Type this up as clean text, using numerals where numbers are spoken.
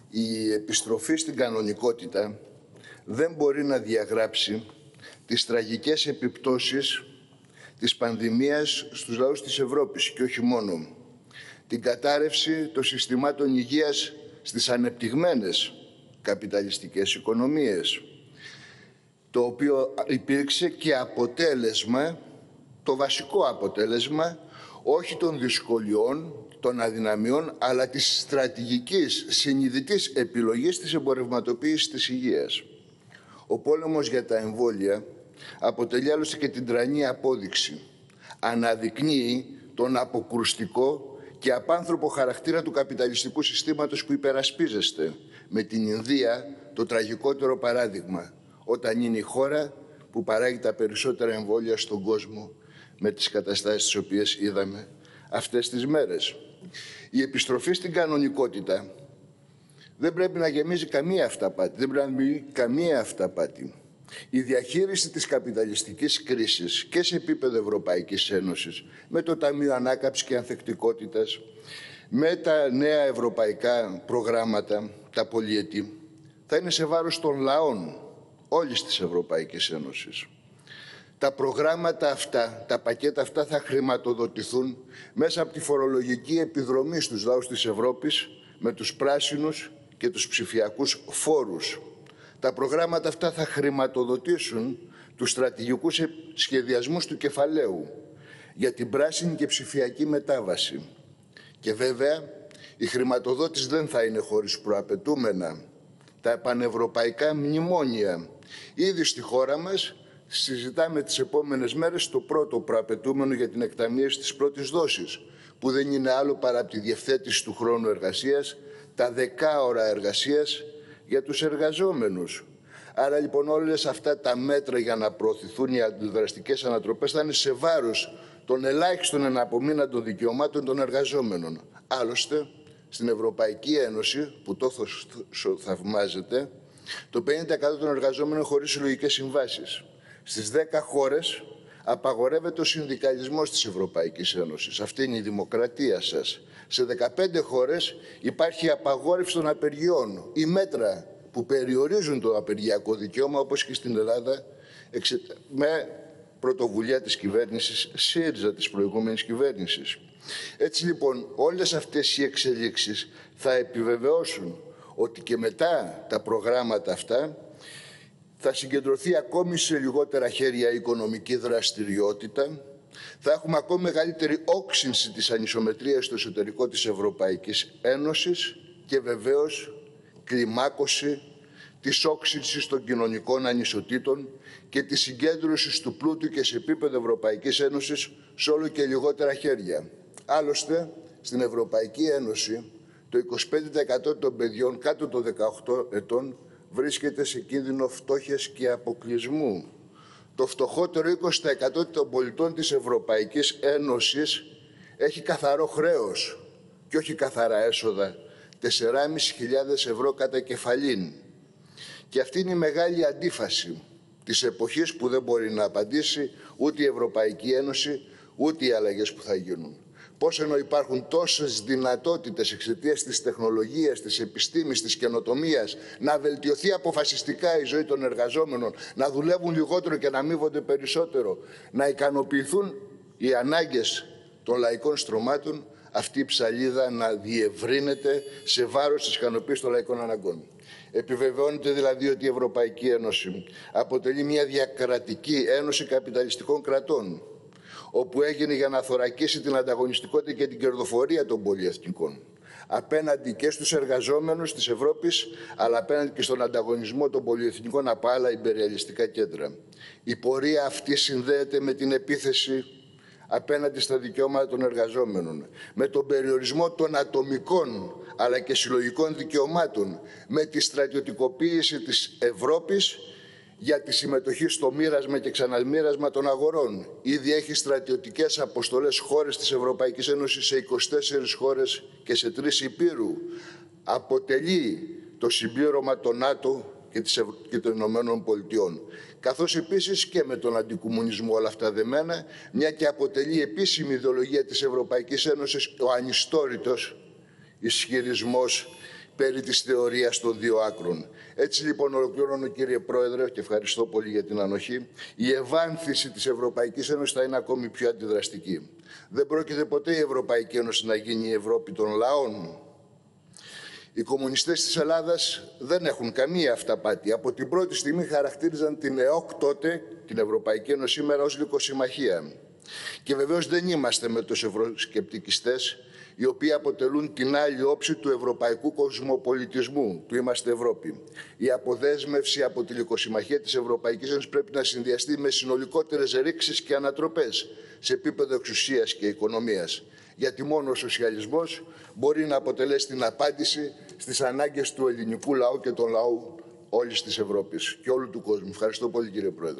Η επιστροφή στην κανονικότητα δεν μπορεί να διαγράψει τις τραγικές επιπτώσεις της πανδημίας στους λαούς της Ευρώπης και όχι μόνο. Την κατάρρευση των συστημάτων υγείας στις ανεπτυγμένες καπιταλιστικές οικονομίες, το οποίο υπήρξε και αποτέλεσμα, το βασικό αποτέλεσμα, όχι των δυσκολιών, των αδυναμιών, αλλά της στρατηγικής συνειδητής επιλογής της εμπορευματοποίησης της υγείας. Ο πόλεμος για τα εμβόλια αποτελεί άλλωστε και την τρανή απόδειξη. Αναδεικνύει τον αποκρουστικό και απάνθρωπο χαρακτήρα του καπιταλιστικού συστήματος που υπερασπίζεστε, με την Ινδία το τραγικότερο παράδειγμα, όταν είναι η χώρα που παράγει τα περισσότερα εμβόλια στον κόσμο, με τις καταστάσεις τις οποίες είδαμε αυτές τις μέρες. Η επιστροφή στην κανονικότητα δεν πρέπει να γεμίζει καμία αυταπάτη, δεν πρέπει να μείνει καμία αυταπάτη. Η διαχείριση της καπιταλιστικής κρίσης και σε επίπεδο Ευρωπαϊκής Ένωσης, με το Ταμείο Ανάκαμψης και Ανθεκτικότητας, με τα νέα ευρωπαϊκά προγράμματα, τα πολυετή, θα είναι σε βάρος των λαών όλης της Ευρωπαϊκής Ένωσης. Τα προγράμματα αυτά, τα πακέτα αυτά θα χρηματοδοτηθούν μέσα από τη φορολογική επιδρομή στους λαούς της Ευρώπης με τους πράσινους και τους ψηφιακούς φόρους. Τα προγράμματα αυτά θα χρηματοδοτήσουν τους στρατηγικούς σχεδιασμούς του κεφαλαίου για την πράσινη και ψηφιακή μετάβαση. Και βέβαια, η χρηματοδότηση δεν θα είναι χωρίς προαπαιτούμενα. Τα πανευρωπαϊκά μνημόνια. Ήδη στη χώρα μας συζητάμε τις επόμενες μέρες το πρώτο προαπαιτούμενο για την εκταμείευση της πρώτης δόσης, που δεν είναι άλλο παρά από τη διευθέτηση του χρόνου εργασίας, τα 10 ώρα εργασίας για τους εργαζόμενους. Άρα λοιπόν όλες αυτά τα μέτρα για να προωθηθούν οι αντιδραστικές ανατροπές θα είναι σε βάρος των ελάχιστων εναπομείναντων δικαιωμάτων των εργαζόμενων. Άλλωστε, στην Ευρωπαϊκή Ένωση, που τόσο θαυμάζεται, το 50% των εργαζόμενων χωρίς συλλογικές συμβάσεις. Στις 10 χώρες απαγορεύεται ο συνδικαλισμός της Ευρωπαϊκής Ένωσης. Αυτή είναι η δημοκρατία σας. Σε 15 χώρες υπάρχει απαγόρευση των απεργιών ή μέτρα που περιορίζουν το απεργιακό δικαίωμα, όπως και στην Ελλάδα, με πρωτοβουλία της κυβέρνησης ΣΥΡΙΖΑ, της προηγούμενης κυβέρνησης. Έτσι λοιπόν, όλες αυτές οι εξελίξεις θα επιβεβαιώσουν ότι και μετά τα προγράμματα αυτά θα συγκεντρωθεί ακόμη σε λιγότερα χέρια η οικονομική δραστηριότητα, θα έχουμε ακόμη μεγαλύτερη όξυνση της ανισομετρίας στο εσωτερικό της Ευρωπαϊκής Ένωσης και βεβαίως κλιμάκωση της όξυνσης των κοινωνικών ανισοτήτων και της συγκέντρωσης του πλούτου και σε επίπεδο Ευρωπαϊκής Ένωσης σε όλο και λιγότερα χέρια. Άλλωστε, στην Ευρωπαϊκή Ένωση το 25% των παιδιών κάτω των 18 ετών βρίσκεται σε κίνδυνο φτώχειας και αποκλεισμού. Το φτωχότερο 20% των πολιτών της Ευρωπαϊκής Ένωσης έχει καθαρό χρέος και όχι καθαρά έσοδα, 4.500 ευρώ κατά κεφαλήν. Και αυτή είναι η μεγάλη αντίφαση της εποχής που δεν μπορεί να απαντήσει ούτε η Ευρωπαϊκή Ένωση, ούτε οι αλλαγές που θα γίνουν. Πώς ενώ υπάρχουν τόσες δυνατότητες εξαιτίας της τεχνολογίας, της επιστήμης, της καινοτομίας, να βελτιωθεί αποφασιστικά η ζωή των εργαζόμενων, να δουλεύουν λιγότερο και να αμείβονται περισσότερο, να ικανοποιηθούν οι ανάγκες των λαϊκών στρωμάτων, αυτή η ψαλίδα να διευρύνεται σε βάρος της ικανοποίησης των λαϊκών αναγκών. Επιβεβαιώνεται δηλαδή ότι η Ευρωπαϊκή Ένωση αποτελεί μια διακρατική ένωση καπιταλιστικών κρατών, όπου έγινε για να θωρακίσει την ανταγωνιστικότητα και την κερδοφορία των πολυεθνικών, απέναντι και στους εργαζόμενους της Ευρώπης, αλλά απέναντι και στον ανταγωνισμό των πολυεθνικών από άλλα ιμπεριαλιστικά κέντρα. Η πορεία αυτή συνδέεται με την επίθεση απέναντι στα δικαιώματα των εργαζόμενων, με τον περιορισμό των ατομικών αλλά και συλλογικών δικαιωμάτων, με τη στρατιωτικοποίηση της Ευρώπης για τη συμμετοχή στο μοίρασμα και ξαναμοίρασμα των αγορών. Ήδη έχει στρατιωτικές αποστολές χώρες της Ευρωπαϊκής Ένωσης σε 24 χώρες και σε 3 υπήρου. Αποτελεί το συμπλήρωμα των ΝΑΤΟ και των Ηνωμένων Πολιτειών. Καθώς επίσης και με τον αντικομμουνισμό όλα αυτά δεμένα, μια και αποτελεί επίσημη ιδεολογία της Ευρωπαϊκής Ένωσης ο ανιστόρητος ισχυρισμός περί της θεωρίας των δύο άκρων. Έτσι λοιπόν ολοκληρώνω, κύριε Πρόεδρε, και ευχαριστώ πολύ για την ανοχή. Η ευάνθηση της Ευρωπαϊκής Ένωσης θα είναι ακόμη πιο αντιδραστική. Δεν πρόκειται ποτέ η Ευρωπαϊκή Ένωση να γίνει η Ευρώπη των λαών. Οι κομμουνιστές της Ελλάδας δεν έχουν καμία αυταπάτη. Από την πρώτη στιγμή χαρακτήριζαν την ΕΟΚ τότε, την Ευρωπαϊκή Ένωση σήμερα, ως λυκοσυμμαχία. Και βεβαίως δεν είμαστε με τους ευρωσκεπτικιστές, οι οποίοι αποτελούν την άλλη όψη του ευρωπαϊκού κοσμοπολιτισμού, του «Είμαστε Ευρώπη». Η αποδέσμευση από τη λυκοσυμμαχία της Ευρωπαϊκής Ένωσης πρέπει να συνδυαστεί με συνολικότερες ρήξεις και ανατροπές σε επίπεδο εξουσίας και οικονομίας. Γιατί μόνο ο σοσιαλισμός μπορεί να αποτελέσει την απάντηση στις ανάγκες του ελληνικού λαού και των λαού όλης της Ευρώπης και όλου του κόσμου. Ευχαριστώ πολύ, κύριε Πρόεδρε.